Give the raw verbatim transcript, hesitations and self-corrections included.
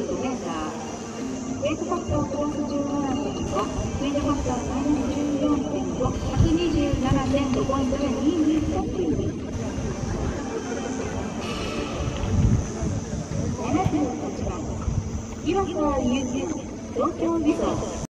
ごメーター。ウェイトファクタープラスじゅうななてんご、ウェイトファクターマイナスじゅうよんてんご、ひゃくにじゅうななてんごポイントでにいにストップ。ななじゅうはちばん、岩佐ゆうき、東京メトロ。